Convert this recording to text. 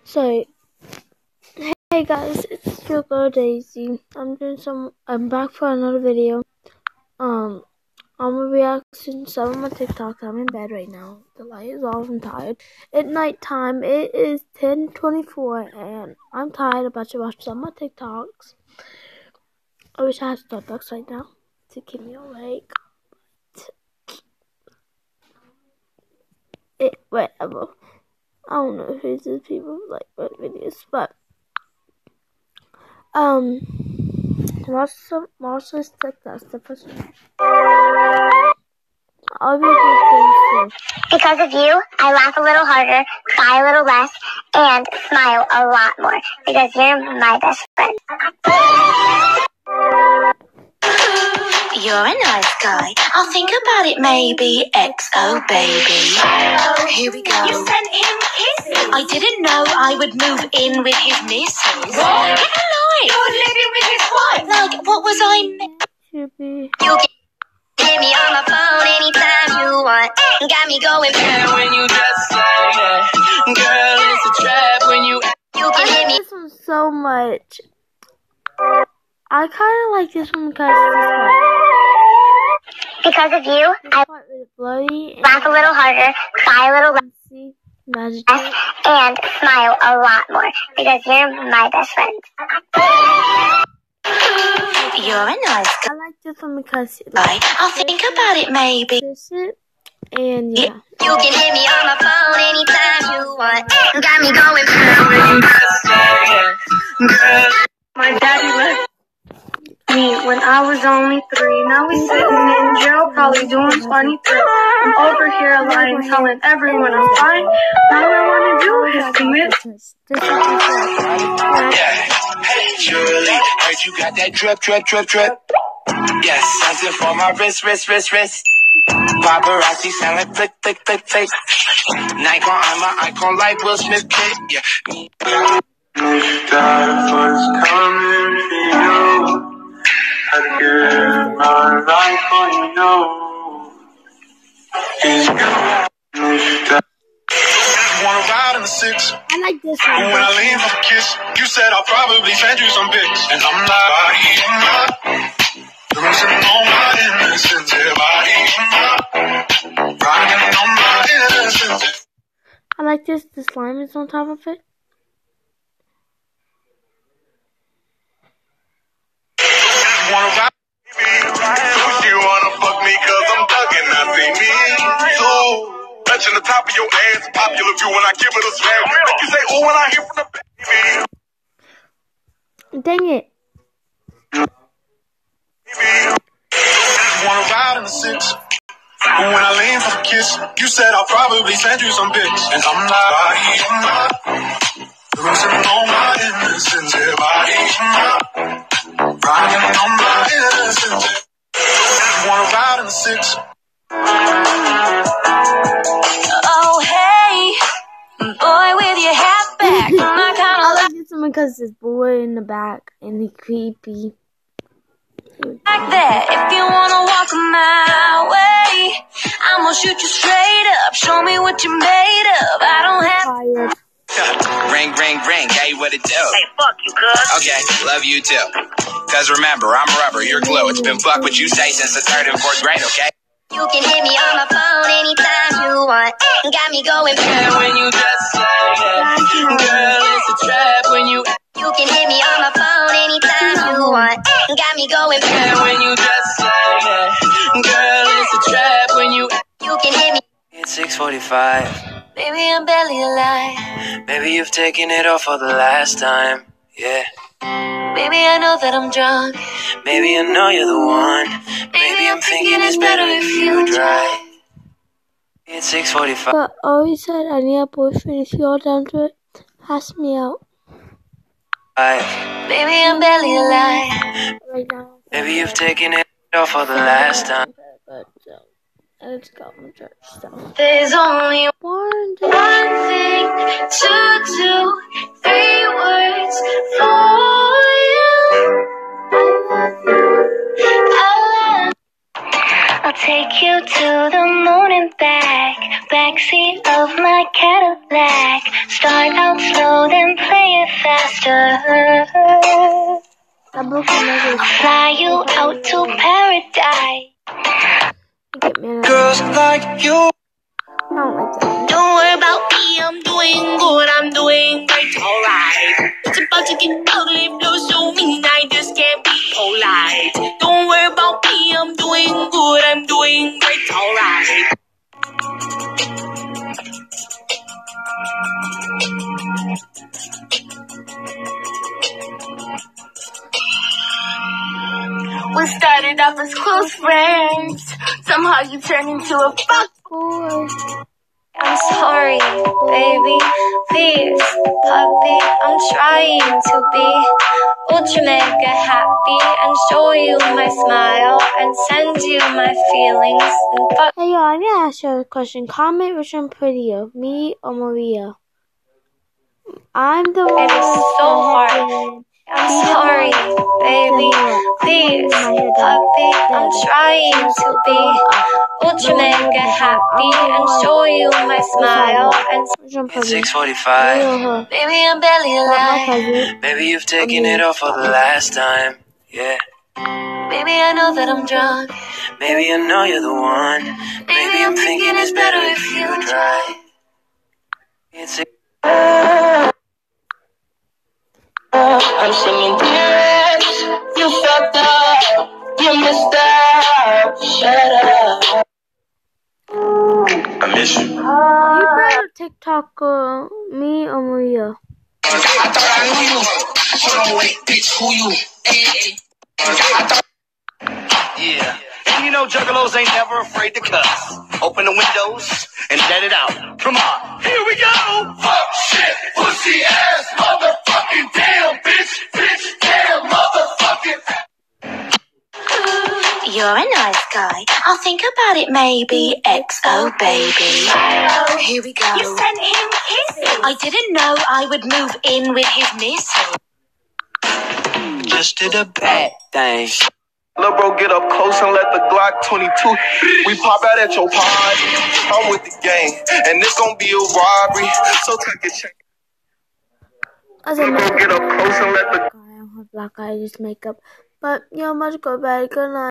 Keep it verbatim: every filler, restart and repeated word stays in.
So, hey guys, it's your girl Daisy. I'm doing some. I'm back for another video. Um, I'm reacting to some of my TikToks. I'm in bed right now. The light is off. I'm tired. At night time, it is ten twenty-four, and I'm tired. About to watch some of my TikToks. I wish I had Starbucks right now to keep me awake. It whatever. I don't know who these people like my videos, but um, watch some watch this TikTok. The first one. I'll be doing things too. Because of you, I laugh a little harder, cry a little less, and smile a lot more. Because you're my best friend. You're a nice guy. I'll think about it maybe. X O baby. Here we go. You sent him kisses. I didn't know I would move in with his missus. What? Get a life. You're living with his wife. Like, what was I? Should be. You can hit me on my phone anytime you want. Got me going mad when you just say it. Girl, it's a trap when you. You can I hit like me. this one so much. I kind of like this one because this one. Because of you, I It's quite really bloody laugh a little harder, cry a little less, see, magic. and smile a lot more. Because you're my best friend. You're a nice I like this one because it guy. I'll think about it maybe. this it, and yeah. You can hit me on my phone anytime you want. Got me going mad when you just say it. Girl, My daddy left me when I was only three. Now he's sitting in jail, probably doing twenty-three. I'm over here lying, telling everyone I'm fine. All I want to do is commit. This is the first. Hey, Julie, heard you got that drip, drip, drip, drip. Yes, something for my wrist, wrist, wrist, wrist. Paparazzi sound like flick, flick, flick, flick. Nikon, I'm an icon like Will Smith, kid. Yeah. If that was coming for you, I'd give my life for you. Is you if that Wanna ride in the six? I like this When one. I lean for a kiss, you said I'll probably send you some pics. And I'm like, body in my, losing all my innocence. Yeah, body in my, riding on my innocence. I like this. The slime is on top of it. Wanna ride with me? You wanna fuck me cause I'm thugging, I see me. So, touching the top of your ass, popular view when I give it a slam. Make you say, oh, when I hear from the baby. Dang it. Wanna ride in the six? When I lean for a kiss, you said I'll probably send you some pics. And I'm like, body in my, losing all my innocence. Yeah, body in my, riding on my innocence. Wanna ride in the six? Oh, hey, boy with your hat back. My kind I of like this one because this boy in the back and he creepy. like that. If you wanna walk my way, I'm gonna shoot you straight up. Show me what you're made of. I don't have. Tired. Ring, ring, ring. Hey, what it do? hey, fuck you, cuz. Okay, love you too. Cause remember, I'm rubber, you're glue. It's been fuck what you say since the third and fourth grade, okay? You can hit me on my phone anytime you want. Got me going mad when you just say it. Girl, it's a trap when you. You can hit me on my phone anytime you want. Got me going mad when you just say it. Girl, it's a trap when you. You can hit me. It's six forty-five. Baby, I'm barely alive. Maybe you've taken it off for the last time. Yeah. Baby, I know that I'm drunk. Maybe I know you're the one. Maybe I'm thinking it's better if you drive. It's six forty-five. But I always said I need a boyfriend. If you're down to it, pass me out Baby, I'm barely alive. right now. Maybe you've taken it off for the last time. But uh, let's go to church. So. There's only One day. one thing to do. Three words for you. I love. I'll take you to the moon and back. Backseat of my Cadillac. Start out slow. slow, then play it faster. Fly you out to paradise. Girls like you. Don't worry about me, I'm doing good, I'm doing great, alright. It's about to get ugly, flow so mean, I just can't be polite. Don't worry about me, I'm doing good, I'm doing great, alright. We started off as close friends. Somehow you turned into a fuck boy. I'm sorry, baby. Please, puppy. I'm trying to be ultra mega happy and show you my smile and send you my feelings. And fuck. Hey y'all, I need to ask you a question. Comment which one prettier, me or Maria? I'm the one. It is so hard. I'm sorry, baby. Please, puppy. I'm trying to be ultra mega happy and show you my smile and It's six forty-five. baby, I'm barely alive. Maybe you've taken it off for the last time. Yeah. Baby, I know that I'm drunk. Maybe I know you're the one. Maybe I'm thinking it's better if you try. It's a I'm singing tears. You fucked up. You messed up. Shut up. I miss you. You better TikTok uh, me or Maria. I thought I knew you. Hold on, wait, bitch, who you? Hey, yeah. And you know juggalos ain't never afraid to cuss. Open the windows and let it out. Come on. Here we go. Fuck, shit, pussy, ass, motherfucking damn, bitch, bitch, damn, motherfucking. You're a nice guy. I'll think about it maybe. X O baby. Here we go. You sent him kisses. I didn't know I would move in with his missus. just did a bad thing. Lil' bro, get up close and let the Glock twenty-two. We pop out at your pod. I'm with the gang, and this gon' be a robbery. So take a check. Lil' bro, get up close and let the I don't have black eye, just makeup. But, you know, much go bad. Good night.